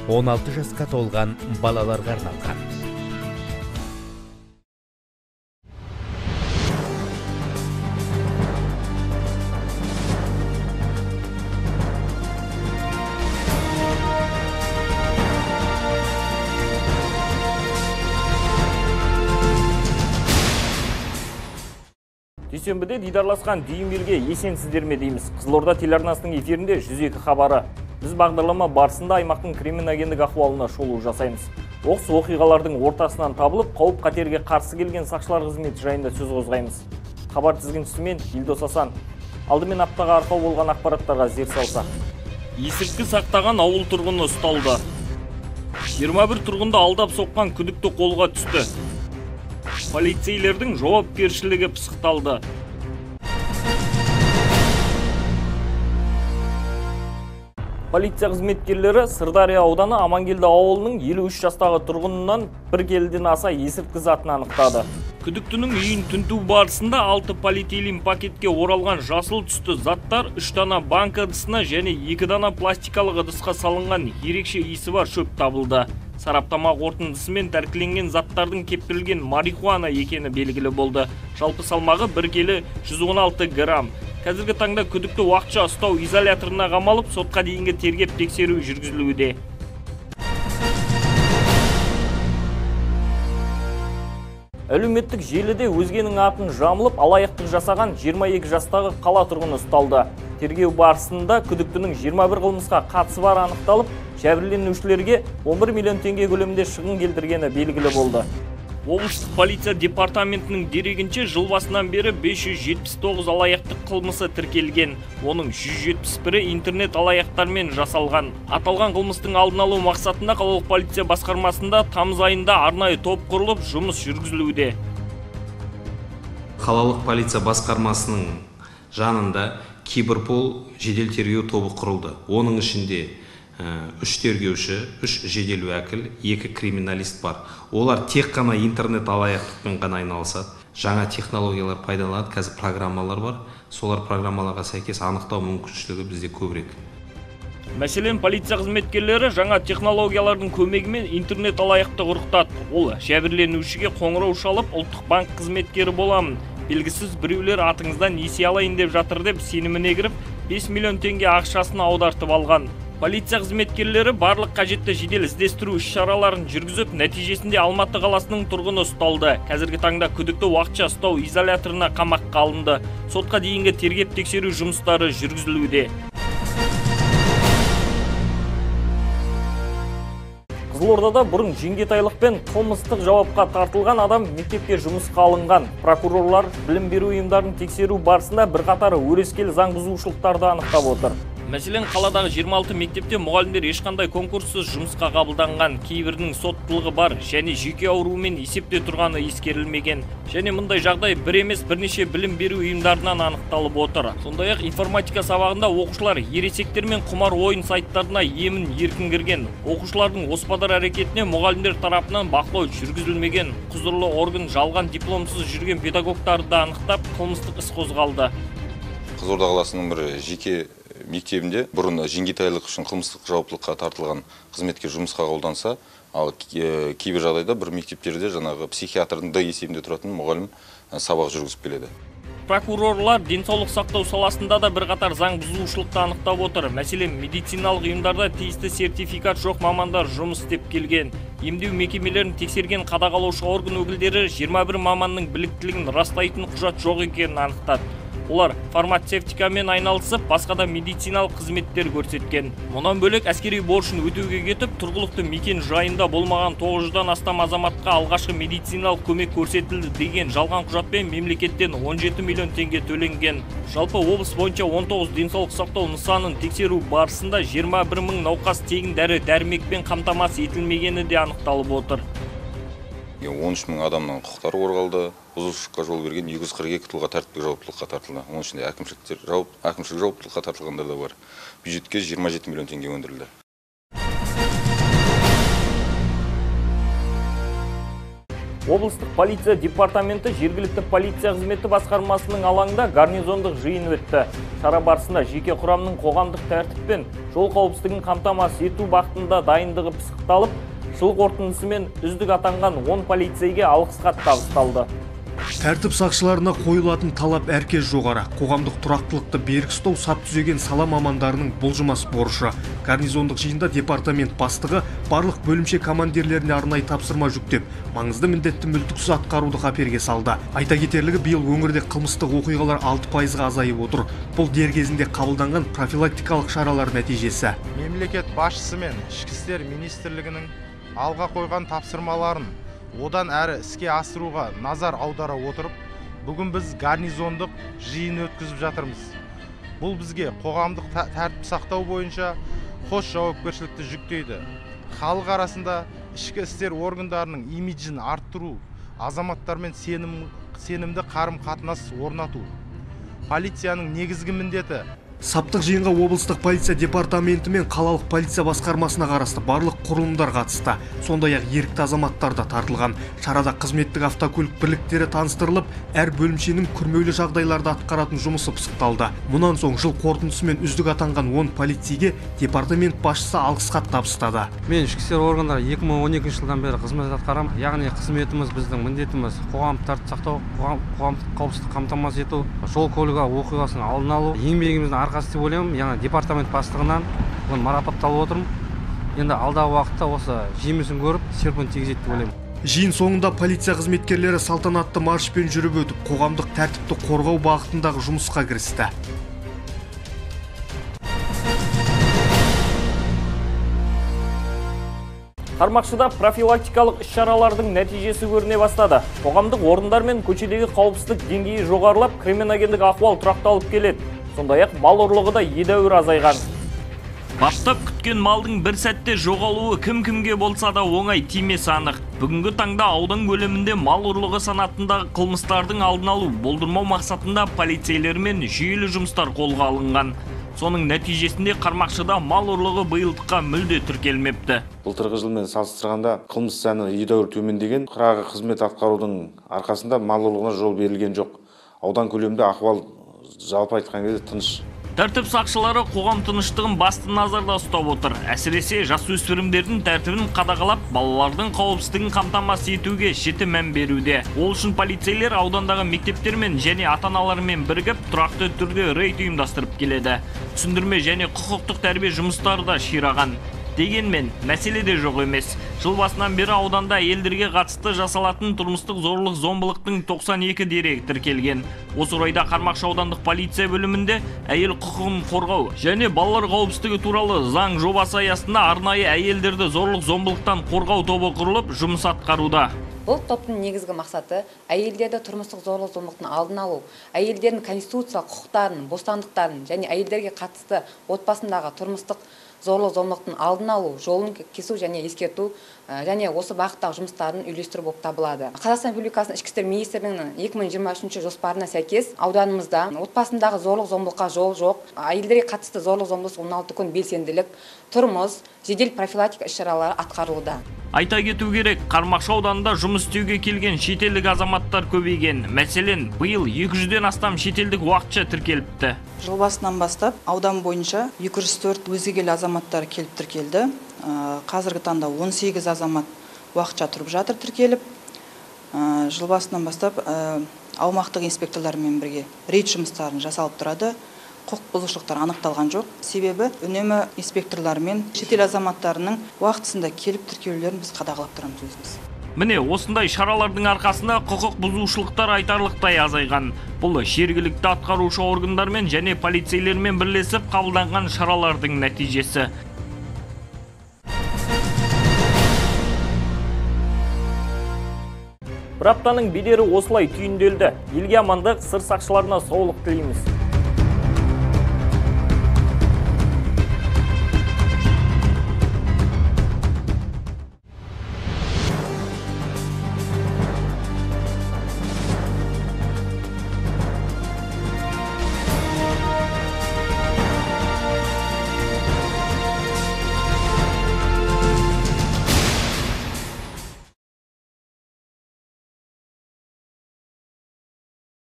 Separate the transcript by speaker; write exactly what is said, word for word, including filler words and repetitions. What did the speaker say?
Speaker 1: он алты жасқа толған балаларға арналған.
Speaker 2: Дүйсенбіде дидарласқан дүйімбелге есенсіздер ме дейміз. Қызылорда телеарнасының эфирінде жүз екі хабары. Біз бағдарлама барысында аймақтың криминогендік ахуалына шолу жасаймыз. Оқыс оқиғалардың ортасынан табылып, қауіп қатерге қарсы келген сақшылар қызметі жайында сөз қозғаймыз. Хабар тізгіншісімен Елдос Асан. Алдымен аптаға арқау болған ақпараттарға зер салсақ. Есірткі сақтаған ауыл тұрғыны ұсталды. жиырма бір тұрғынды алдап соққан күдікті қолға түсті. Полицейлердің жауапкершілігі пысықталды. Полиция қызметкерлері Сырдария ауданы Амангелді ауылының елу үш жастағы тұрғынынан бір келіден аса есірткі затын анықтады. Күдіктінің үйін тінту барысында алты полиэтилен пакетке оралған жасыл түсті заттар, үш дана банк ыдысына және екі дана пластикалық ыдысқа салынған ерекше иісі бар шөп табылды. Сараптама қорытындысымен тәркіленген заттардың кептірілген марихуана екені белгілі болды. Жалпы салмағы бір келі жүз он алты грамм. Қазіргі таңда күдікті уақытша ұстау изоляторына қамалып, сотқа дейінгі тергеп тексеру жүргізілуде. Әлеуметтік желіде өзгенің атын жамылып, алаяқтық жасаған жиырма екі жастағы қала тұрғыны ұсталды. Тергеу барысында күдіктінің жиырма бір қылмысқа қатысы бар анықталып, жәбірленушілерге он бір миллион теңге көлемінде шығын келтіргені белгілі болды. Облыстық полиция департаментінің дерегінше жыл басынан бері бес жүз жетпіс тоғыз алаяқтық қылмысы тіркелген. Оның жүз жетпіс бірі интернет алаяқтармен жасалған. Аталған қылмыстың алдын алу мақсатында қалалық полиция басқармасында тамыз айында арнайы топ құрылып жұмыс жүргізілуде.
Speaker 3: Қалалық полиция басқармасының жанында Киберпол жедел тергеу тобы құрылды. Оның ішінде үш тергеуші, үш жедел уәкіл, екі криминалист бар. Олар тек қана интернет алаяқтықпен ғана айналысады. Жаңа технологиялар пайдаланады, қазір программалар бар. Солар программаларға сәйкес анықтау мүмкіншілігі бізде көбірек.
Speaker 2: Мәселен, полиция қызметкерлері жаңа технологиялардың көмегімен интернет алаяқтық ұрықтады. Ол жәбірленушіге қоңырау шалып, ұлттық банк қызметкері боламын, белгісіз біреулер атыңыздан несие алайын деп жатыр деп сеніміне кіріп, бес миллион теңге ақшасын аудартып алған. Полиция қызметкерлері барлық қажетті жедел іздестіру іс-шараларын жүргізіп, нәтижесінде Алматы қаласының тұрғыны ұсталды. Қазіргі таңда күдікті уақытша ұстау изоляторына қамаққа алынды. Сотқа дейінгі тергеп тексеру жұмыстары жүргізілуде. Қызылордада бұрын жеңгетайлықпен қылмыстық жауапқа тартылған адам мектепке жұмысқа алынған. Прокурорлар білім беру ұйымдарын тексеру барысында бірқатар өрескел заң бұзушылықтарды анықтап отыр. Мәселен, қаладағы жиырма алты мектепте мұғалімдер ешқандай конкурссыз жұмысқа қабылданған, кейбірінің соттылығы бар және жүйке ауруымен есепте тұрғаны ескерілмеген. Және мұндай жағдай бір емес бірнеше білім беру ұйымдарынан анықталып отыр. Сондай-ақ информатика сабағында оқушылар ересектер мен құмар ойын сайттарына емін еркін кірген. Оқушылардың оспадар әрекетіне мұғалімдер тарапынан бақылау жүргізілмеген. Құзырлы орган жалған дипломсыз жүрген педагогтарды анықтап, қылмыстық іс қозғалды.
Speaker 4: Қызылорда қаласының бір жеке мектебінде бұрын жеңгетайлық үшін қылмыстық жауаптылыққа тартылған қызметкер жұмысқа қабылданса, ал кейбір жағдайда бір мектептерде жаңағы психиатрдың Д есебінде тұратын мұғалім сабақ жүргізіп келеді.
Speaker 2: Прокурорлар денсаулық сақтау саласында да бірқатар заң бұзушылықты анықтап отыр. Мәселен, медициналық ұйымдарда тиісті сертификат жоқ мамандар жұмыс істеп келген. Емдеу мекемелерін тексерген қадағалаушы орган өкілдері жиырма бір маманның біліктілігін растайтын құжат жоқ екенін анықтады. Олар фармацевтикамен айналысып, басқа да медициналық қызметтер көрсеткен. Мұнан бөлек әскери борышын өтеуге кетіп, тұрғылықты мекен жайында болмаған тоғыз жүзден астам азаматқа алғашқы медициналық көмек көрсетілді деген жалған құжатпен мемлекеттен он жеті миллион теңге төленген. Жалпы облыс бойынша он тоғыз денсаулық сақтау нысанын тексеру барысында жиырма бір мың науқас тегін дәрі дәрмекпен қамтамасыз етілмегені де анықталып отыр.
Speaker 4: он үш мың адамның құқықтары қорғалды. Бұзушылыққа жол берген екі жүз қырық екі тұлға тәртіптік жауаптылыққа тартылды. Оның ішінде әкімшіліктер жауап, әкімшілік жауаптылыққа тартылғандар да бар. Бюджетке жиырма жеті миллион теңге өндірілді.
Speaker 2: Облыстық полиция департаменті жергілікті полиция қызметі басқармасының алаңында гарнизондық жиын өтті. Шара барысында жеке құрамның қоғамдық тәртіп пен жол қауіпсіздігін қамтамасыз ету бағытында дайындығы пысықталып, жыл қорытындысымен үздік атанған он полицейге алғыс хат табысталды.
Speaker 5: Тәртіп сақшыларына қойылатын талап әркез жоғары. Қоғамдық тұрақтылықты берік ұстау сап түзеген сала мамандарының бұлжымас борышы. Гарнизондық жиында департамент бастығы барлық бөлімше командирлеріне арнайы тапсырма жүктеп, маңызды міндетті мүлтіксіз атқаруды қаперге салды. Айта кетерлігі, биыл өңірде қылмыстық оқиғалар алты пайызға азайып отыр. Бұл дер кезінде қабылданған профилактикалық шаралар нәтижесі.
Speaker 6: Мемлекет басшысы мен Ішкі істер министрлігінің алға қойған тапсырмаларын одан әрі іске асыруға назар аудара отырып, бүгін біз гарнизондық жиын өткізіп жатырмыз. Бұл бізге қоғамдық тәртіп сақтау бойынша қос жауапкершілікті жүктейді. Халық арасында ішкі істер органдарының имиджін арттыру, азаматтармен сенім, сенімді қарым-қатынас орнату. Полицияның негізгі міндеті.
Speaker 5: Саптық жиынға облыстық полиция департаменті мен қалалық полиция басқармасына қарасты барлық құрылымдар қатысты. Сондай-ақ ерікті азаматтар да тартылған. Шарада қызметтік автокөлік бірліктері таныстырылып, әр бөлімшенің күрмеулі жағдайларда атқаратын жұмысы пысықталды. Мұнан соң жыл қорытындысымен үздік атанған он полицейге департамент басшысы алғыс хат табыстады.
Speaker 7: Мен ішкі істер органдары екі мың он екінші жылдан бері қызмет атқарамын. Яғни қызметіміз, біздің міндетіміз қоғамдық тәртіп сақтау, қоғамдық қауіпсіздікті қамтамасыз ету, жол көлік оқиғасының алдын алу. Еңбегіміздің арқасы деп ойлаймын. Яғни департамент бастығынан оны марапатталып отырмын. Енді алдағы уақытта осы жемісін көріп, серпін тигізеді деп ойлаймын.
Speaker 5: Жиын соңында полиция қызметкерлері салтанатты маршпен жүріп өтіп, қоғамдық тәртіпті қорғау бағытындағы жұмысқа кірісті.
Speaker 2: Қармақшыда профилактикалық іс-шаралардың нәтижесі көріне бастады. Қоғамдық орындар мен көшедегі қауіпсіздік деңгейі жоғарылап, криминогендік ахуал тұрақталып келеді. Сондай-ақ мал ұрлығы да едәуір азайған. Баптап күткен малдың бір сәтте жоғалуы кім-кімге болса да оңай тимесі анық. Бүгінгі таңда аудан көлемінде мал ұрлығы санатындағы қылмыстардың алдын алу, болдырмау мақсатында полицейлермен жүйелі жұмыстар қолға алынған. Соның нәтижесінде Қармақшыда мал ұрлығы биылдыққа мүлде тіркелмепті.
Speaker 8: Былтырғы жылмен салыстырғанда қылмыс саны едәуір төмендеген. Қырағы қызмет атқарудың арқасында мал ұрлығына жол берілген жоқ. Аудан көлемінде ахуал жалпы айтқан кезде тыныш.
Speaker 2: Тәртіп сақшылары қоғам тыныштығын басты назарда ұстап отыр. Әсіресе жасөспірімдердің тәртібін қадағалап, балалардың қауіпсіздігін қамтамасыз етуге жіті мән беруде. Ол үшін полицейлер аудандағы мектептермен және ата-аналармен бірігіп, тұрақты түрде рейд ұйымдастырып келеді. Түсіндірме және құқықтық тәрбие жұмыстары да шираған. Дегенмен, мәселе де жоқ емес. Жыл басынан бері ауданда әйелдерге қатысты жасалатын тұрмыстық зорлық зомбылықтың тоқсан екі дерегі тіркелген. Осы орайда Қармақшы аудандық полиция бөлімінде әйел құқығын қорғау және балалар қауіпсіздігі туралы заң жобасы аясында арнайы әйелдерді зорлық зомбылықтан қорғау тобы құрылып, жұмыс атқаруда.
Speaker 9: Бұл топтың негізгі мақсаты әйелдерді тұрмыстық зорлық зомбылықтың алдын алу, әйелдердің конституциялық құқықтарын, бостандықтарын және әйелдерге қатысты отбасындағы тұрмыстық зорлық зомбылықтың алдын алу, жолын кесу және ескерту және осы бағыттағы жұмыстарын үйлестіру болып табылады. Қазақстан Республикасының Ішкі істер министрлігінің екі мың жиырма үшінші жоспарына сәйкес ауданымызда отбасындағы зорлық зомбылыққа жол жоқ, әйелдерге қатысты зорлық зомбылық он алты күн белсенділік, тұрмыс, жедел профилактика іс-шаралары атқарылуда.
Speaker 2: Айта кету керек, Қармақшы ауданында жұмыс істеуге келген шетелдік азаматтар көбейген. Мәселен, биыл екі жүзден астам шетелдік уақытша тіркеліпті.
Speaker 10: Жыл басынан бастап аудан бойынша екі жүз төрт өзгелі азаматтар келіп тіркелді. Қазіргі таңда он сегіз азамат уақытша тұрып жатыр тіркеліп. Жыл басынан бастап аумақтық инспекторлармен бірге рейд жұмыстарын жасалып тұрады. Құқық бұзушылықтар анықталған жоқ. Себебі үнемі инспекторлармен шетел азаматтарының уақытысында келіп тіркеулерін біз қадағалап тұрамыз өзіміз.
Speaker 2: Міне, осындай шаралардың арқасында құқық бұзушылықтар айтарлықтай азайған. Бұл жергілікті атқарушы органдармен және полицейлермен бірлесіп қабылданған шаралардың нәтижесі. Бір аптаның бедері осылай түйінделді. Елге амандық, сыр сақшыларына саулық тілейміз.